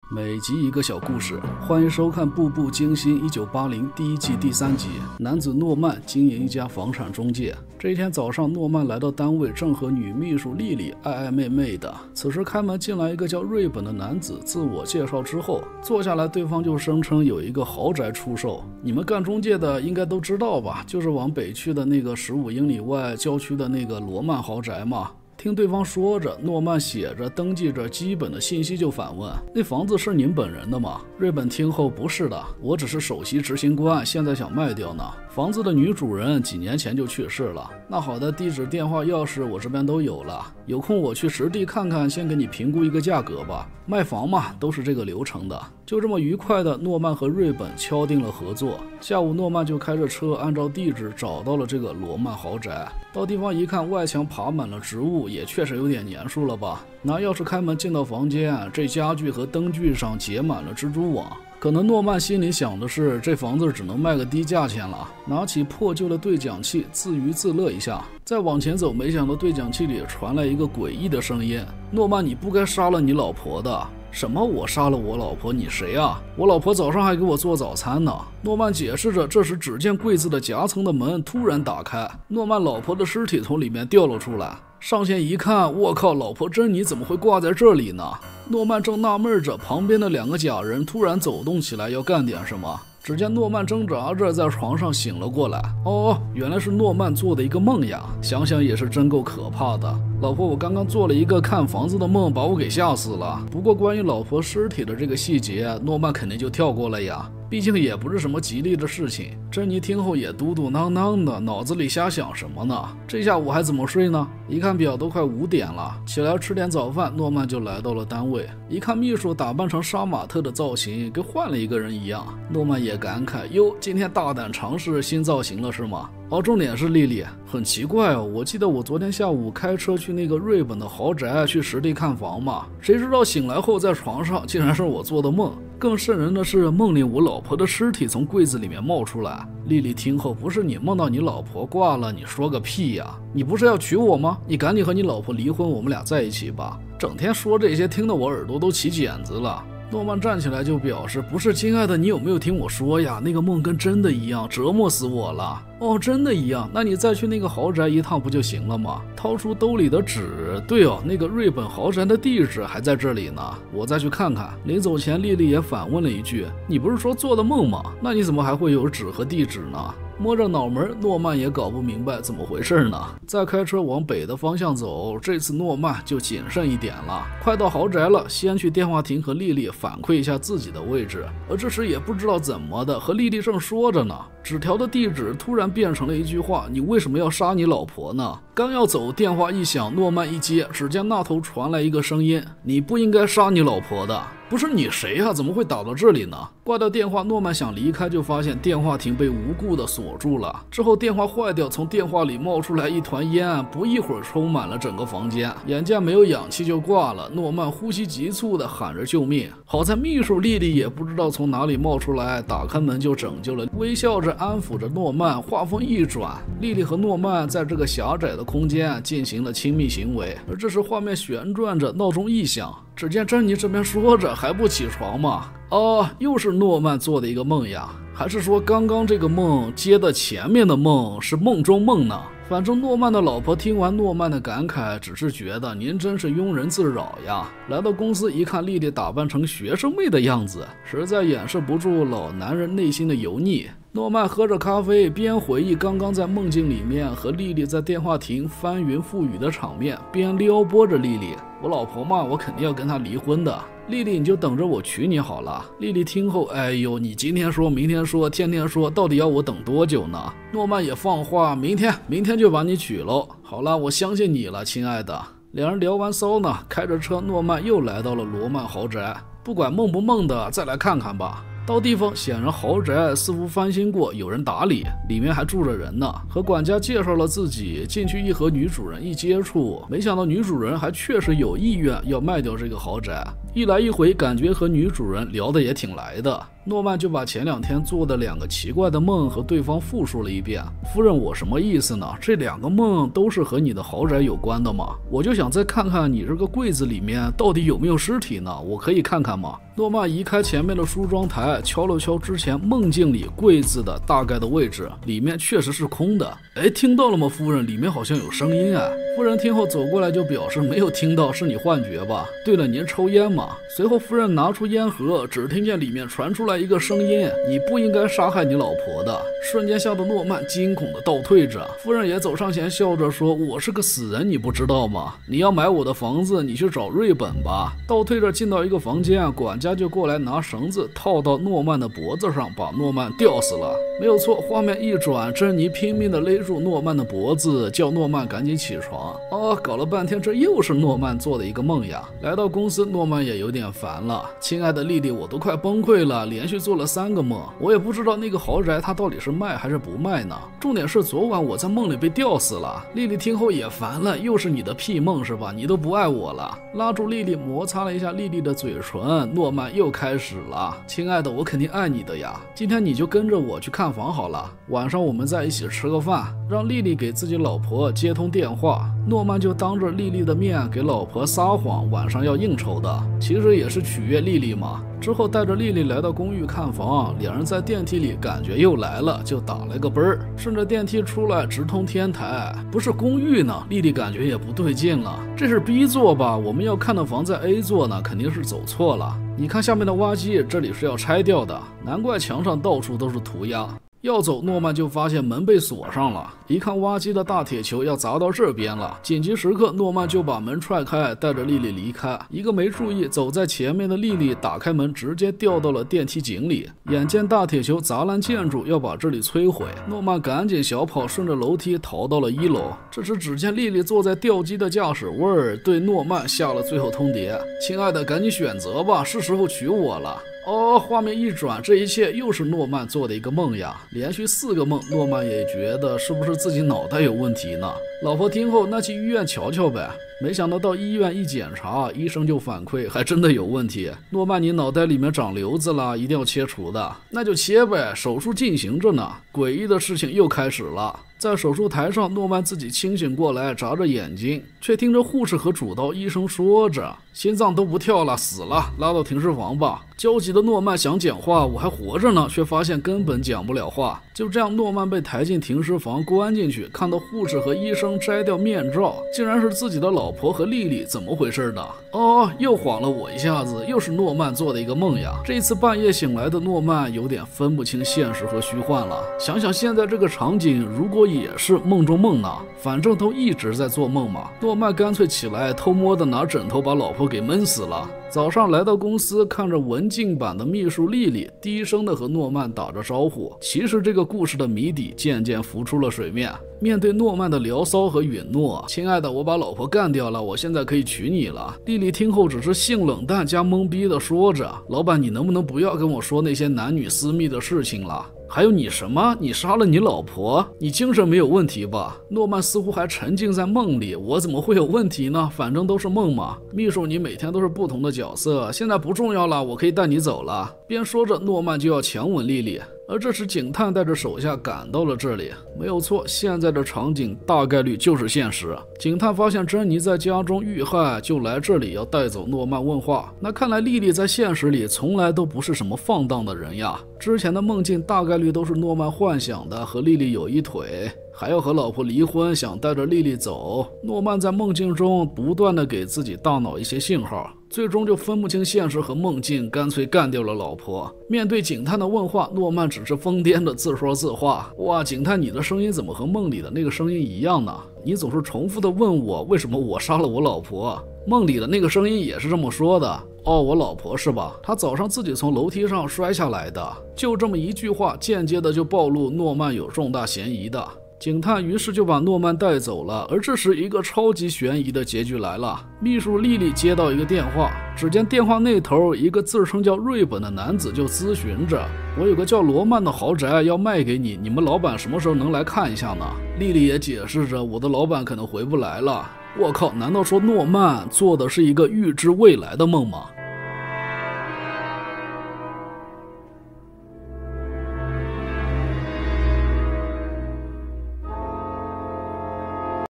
每集一个小故事，欢迎收看《步步惊心1980》第1季第3集。男子诺曼经营一家房产中介。这一天早上，诺曼来到单位，正和女秘书莉莉暧昧昧的。此时开门进来一个叫瑞本的男子，自我介绍之后坐下来，对方就声称有一个豪宅出售。你们干中介的应该都知道吧，就是往北去的那个15英里外郊区的那个罗曼豪宅嘛。听对方说着，诺曼写着登记着基本的信息，就反问：那房子是您本人的吗？瑞本听后：不是的，我只是首席执行官，现在想卖掉呢。房子的女主人几年前就去世了。那好的，地址、电话、钥匙我这边都有了，有空我去实地看看，先给你评估一个价格吧。卖房嘛，都是这个流程的。就这么愉快的，诺曼和瑞本敲定了合作。下午，诺曼就开着车按照地址找到了这个罗曼豪宅。到地方一看，外墙爬满了植物，也确实有点年数了吧。拿钥匙开门进到房间，这家具和灯具上结满了蜘蛛网。可能诺曼心里想的是，这房子只能卖个低价钱了。拿起破旧的对讲器，自娱自乐一下。再往前走，没想到对讲器里传来一个诡异的声音：诺曼，你不该杀了你老婆的。什么？我杀了我老婆？你谁啊？我老婆早上还给我做早餐呢。诺曼解释着。这时只见柜子的夹层的门突然打开，诺曼老婆的尸体从里面掉了出来。上前一看，我靠，老婆珍妮怎么会挂在这里呢？诺曼正纳闷着，旁边的两个假人突然走动起来，要干点什么。只见诺曼挣扎着在床上醒了过来。原来是诺曼做的一个梦呀，想想也是真够可怕的。老婆，我刚刚做了一个看房子的梦，把我给吓死了。不过关于老婆尸体的这个细节，诺曼肯定就跳过了呀，毕竟也不是什么吉利的事情。珍妮听后也嘟嘟囔囔的，脑子里瞎想什么呢？这下午还怎么睡呢？一看表都快5点了，起来吃点早饭，诺曼就来到了单位。一看秘书打扮成杀马特的造型，跟换了一个人一样。诺曼也感慨：哟，今天大胆尝试新造型了是吗？重点是莉莉，很奇怪哦，我记得我昨天下午开车去那个瑞本的豪宅去实地看房嘛，谁知道醒来后在床上竟然是我做的梦。更瘆人的是，梦里我老婆的尸体从柜子里面冒出来。莉莉听后：不是你梦到你老婆挂了？你说个屁呀！你不是要娶我吗？你赶紧和你老婆离婚，我们俩在一起吧。整天说这些，听得我耳朵都起茧子了。诺曼站起来就表示：不是，亲爱的，你有没有听我说呀？那个梦跟真的一样，折磨死我了。真的一样？那你再去那个豪宅一趟不就行了吗？掏出兜里的纸，对哦，那个瑞本豪宅的地址还在这里呢，我再去看看。临走前，莉莉也反问了一句：你不是说做的梦吗？那你怎么还会有纸和地址呢？摸着脑门，诺曼也搞不明白怎么回事呢。再开车往北的方向走，这次诺曼就谨慎一点了。快到豪宅了，先去电话亭和莉莉反馈一下自己的位置。而这时也不知道怎么的，和莉莉正说着呢，纸条的地址突然变成了一句话：你为什么要杀你老婆呢？刚要走，电话一响，诺曼一接，只见那头传来一个声音：你不应该杀你老婆的。不是你谁呀？怎么会打到这里呢？挂掉电话，诺曼想离开，就发现电话亭被无故的锁住了。之后电话坏掉，从电话里冒出来一团烟，不一会儿充满了整个房间。眼见没有氧气就挂了，诺曼呼吸急促的喊着救命。好在秘书莉莉也不知道从哪里冒出来，打开门就拯救了，微笑着安抚着诺曼。话锋一转，莉莉和诺曼在这个狭窄的空间进行了亲密行为。而这时画面旋转着，闹钟一响，只见珍妮这边说着：还不起床吗？又是诺曼做的一个梦呀？还是说刚刚这个梦接的前面的梦是梦中梦呢？反正诺曼的老婆听完诺曼的感慨，只是觉得您真是庸人自扰呀。来到公司一看，莉莉打扮成学生妹的样子，实在掩饰不住老男人内心的油腻。诺曼喝着咖啡，边回忆刚刚在梦境里面和莉莉在电话亭翻云覆雨的场面，边撩拨着莉莉：我老婆嘛，我肯定要跟她离婚的。莉莉，你就等着我娶你好了。莉莉听后：哎呦，你今天说明天说天天说，到底要我等多久呢？诺曼也放话：明天就把你娶喽。好了，我相信你了，亲爱的。两人聊完骚呢，开着车，诺曼又来到了罗曼豪宅。不管梦不梦的，再来看看吧。到地方，显然豪宅似乎翻新过，有人打理，里面还住着人呢。和管家介绍了自己，进去一和女主人一接触，没想到女主人还确实有意愿要卖掉这个豪宅。一来一回，感觉和女主人聊得也挺来的。 诺曼就把前2天做的2个奇怪的梦和对方复述了一遍。夫人，我什么意思呢？这2个梦都是和你的豪宅有关的吗？我就想再看看你这个柜子里面到底有没有尸体呢？我可以看看吗？诺曼移开前面的梳妆台，敲了敲之前梦境里柜子的大概的位置，里面确实是空的。哎，听到了吗，夫人？里面好像有声音啊！夫人听后走过来就表示没有听到，是你幻觉吧？对了，您抽烟吗？随后夫人拿出烟盒，只听见里面传出来一个声音：你不应该杀害你老婆的。瞬间吓得诺曼惊恐地倒退着，夫人也走上前笑着说：我是个死人，你不知道吗？你要买我的房子，你去找瑞本吧。倒退着进到一个房间，管家就过来拿绳子套到诺曼的脖子上，把诺曼吊死了。没有错，画面一转，珍妮拼命地勒住诺曼的脖子，叫诺曼赶紧起床。搞了半天，这又是诺曼做的一个梦呀。来到公司，诺曼也有点烦了。亲爱的莉莉，我都快崩溃了，连续做了3个梦，我也不知道那个豪宅它到底是卖还是不卖呢。重点是昨晚我在梦里被吊死了。莉莉听后也烦了，又是你的屁梦是吧？你都不爱我了。拉住莉莉，摩擦了一下莉莉的嘴唇，诺曼又开始了。亲爱的，我肯定爱你的呀，今天你就跟着我去看房好了，晚上我们在一起吃个饭，让莉莉给自己老婆接通电话。诺曼就当着莉莉的面给老婆撒谎，晚上要应酬的，其实也是取悦莉莉嘛。之后带着莉莉来到公寓看房，两人在电梯里感觉又来了，就打了个啵儿，顺着电梯出来直通天台。不是公寓呢，莉莉感觉也不对劲了，这是 B 座吧？我们要看的房在 A 座呢，肯定是走错了。你看下面的挖机，这里是要拆掉的，难怪墙上到处都是涂鸦。要走，诺曼就发现门被锁上了，一看挖机的大铁球要砸到这边了，紧急时刻诺曼就把门踹开，带着莉莉离开。一个没注意，走在前面的莉莉打开门，直接掉到了电梯井里。眼见大铁球砸烂建筑，要把这里摧毁，诺曼赶紧小跑，顺着楼梯逃到了1楼。这时只见莉莉坐在吊机的驾驶位，对诺曼下了最后通牒：亲爱的，赶紧选择吧，是时候娶我了。画面一转，这一切又是诺曼做的一个梦呀。连续4个梦，诺曼也觉得是不是自己脑袋有问题呢？老婆听后，那去医院瞧瞧呗。没想到医院一检查，医生就反馈还真的有问题。诺曼，你脑袋里面长瘤子了，一定要切除的。那就切呗，手术进行着呢。诡异的事情又开始了。在手术台上，诺曼自己清醒过来，眨着眼睛，却听着护士和主刀医生说着：心脏都不跳了，死了，拉到停尸房吧。焦急的诺曼想讲话，我还活着呢，却发现根本讲不了话。就这样，诺曼被抬进停尸房，关进去，看到护士和医生摘掉面罩，竟然是自己的老婆和莉莉，怎么回事呢？又晃了我一下子，又是诺曼做的一个梦呀。这一次半夜醒来的诺曼有点分不清现实和虚幻了。想想现在这个场景，如果也是梦中梦呢？反正都一直在做梦嘛。诺曼干脆起来，偷摸的拿枕头把老婆给闷死了。早上来到公司，看着文静版的秘书莉莉，低声的和诺曼打着招呼。其实这个故事的谜底渐渐浮出了水面。面对诺曼的聊骚和允诺，亲爱的，我把老婆干掉了，我现在可以娶你了。莉莉听后只是性冷淡加懵逼的说着：老板，你能不能不要跟我说那些男女私密的事情了？还有你什么？你杀了你老婆？你精神没有问题吧？诺曼似乎还沉浸在梦里，我怎么会有问题呢？反正都是梦嘛。秘书，你每天都是不同的角色，现在不重要了，我可以带你走了。边说着，诺曼就要强吻莉莉。而这时警探带着手下赶到了这里。没有错，现在的场景大概率就是现实。警探发现珍妮在家中遇害，就来这里要带走诺曼问话。那看来莉莉在现实里从来都不是什么放荡的人呀。之前的梦境大概率都是诺曼幻想的，和莉莉有一腿，还要和老婆离婚，想带着莉莉走。诺曼在梦境中不断的给自己大脑一些信号，最终就分不清现实和梦境，干脆干掉了老婆。面对警探的问话，诺曼只是疯癫的自说自话：哇，警探，你的声音怎么和梦里的那个声音一样呢？你总是重复的问我为什么我杀了我老婆，梦里的那个声音也是这么说的。我老婆是吧？她早上自己从楼梯上摔下来的。就这么一句话，间接的就暴露诺曼有重大嫌疑的。警探于是就把诺曼带走了。而这时一个超级悬疑的结局来了。秘书莉莉接到一个电话，只见电话那头一个自称叫瑞本的男子就咨询着：我有个叫罗曼的豪宅要卖给你，你们老板什么时候能来看一下呢？莉莉也解释着：我的老板可能回不来了。我靠，难道说诺曼做的是一个预知未来的梦吗？